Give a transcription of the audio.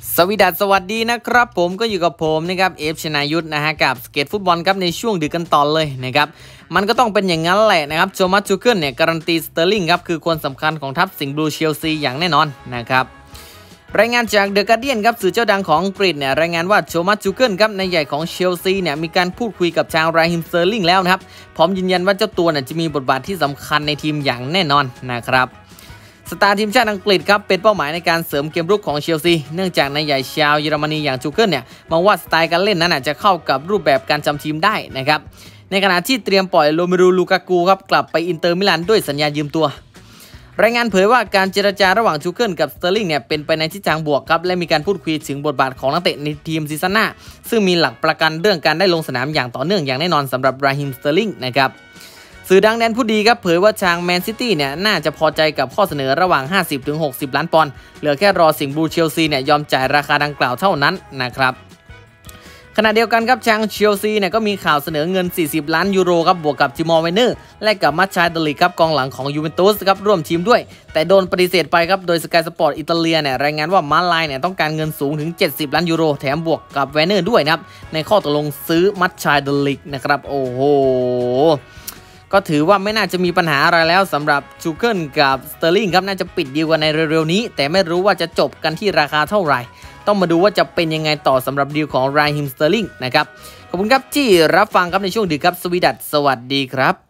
สวัสดีนะครับผมก็อยู่กับผมนะครับเอฟชนายุทธนะฮะกับสเก็ตฟุตบอลครับในช่วงดึกกันต่อเลยนะครับมันก็ต้องเป็นอย่างนั้นแหละนะครับโทมัส ทูเคิลเนี่ยการันตีสเตอร์ลิงครับคือคนสำคัญของทัพสิงห์บลูเชลซีอย่างแน่นอนนะครับรายงานจากเดอะการ์เดียนครับสื่อเจ้าดังของอังกฤษเนี่ยรายงานว่าโทมัส ทูเคิลครับในใหญ่ของเชลซีเนี่ยมีการพูดคุยกับทางราฮิม สเตอร์ลิงแล้วนะครับพร้อมยืนยันว่าเจ้าตัวเนี่ยจะมีบทบาทที่สำคัญในทีมอย่างแน่นอนนะครับสตาร์ทีมชาติอังกฤษครับเป็นเป้าหมายในการเสริมเกมรุกของเชลซีเนื่องจากนายใหญ่ชาวเยอรมนีอย่างทูเคิลเนี่ยมองว่าสไตล์การเล่นนั้นจะเข้ากับรูปแบบการจำทีมได้นะครับในขณะที่เตรียมปล่อยโรเมรูลูกากูครับกลับไปอินเตอร์มิลานด้วยสัญญายืมตัวรายงานเผยว่าการเจรจาระหว่างทูเคิลกับสเตอร์ลิงเนี่ยเป็นไปในทิศทางบวกครับและมีการพูดคุยถึงบทบาทของนักเตะในทีมซีซั่นหน้าซึ่งมีหลักประกันเรื่องการได้ลงสนามอย่างต่อเนื่องอย่างแน่นอนสำหรับราฮิม สเตอร์ลิงนะครับสื่อดังแดนผู้ดีครับเผยว่าทางแมนซิตี้เนี่ยน่าจะพอใจกับข้อเสนอระหว่าง 50-60 ล้านปอนด์เหลือแค่รอสิงห์บลูเชลซีเนี่ยยอมจ่ายราคาดังกล่าวเท่านั้นนะครับขณะเดียวกันครับทางเชลซีเนี่ยก็มีข่าวเสนอเงิน40 ล้านยูโรครับบวกกับจิมอร์เวเนอร์และกับมัชชาเดลิกครับกองหลังของยูเวนตุสครับร่วมทีมด้วยแต่โดนปฏิเสธไปครับโดยสกายสปอร์ตอิตาเลียเนี่ยรายงานว่ามาลายเนี่ยต้องการเงินสูงถึง70 ล้านยูโรแถมบวกกับเวเนอร์ด้วยนะครับในข้อตกลงซื้อมัชชาเดลิกนะครับโอ้โหก็ถือว่าไม่น่าจะมีปัญหาอะไรแล้วสำหรับทูเคิลกับสเตอร์ลิงครับน่าจะปิดดีลกันในเร็วๆนี้แต่ไม่รู้ว่าจะจบกันที่ราคาเท่าไหร่ต้องมาดูว่าจะเป็นยังไงต่อสำหรับดีลของราฮิม สเตอร์ลิงนะครับขอบคุณครับที่รับฟังครับในช่วงดึกครับสวัสดีครับ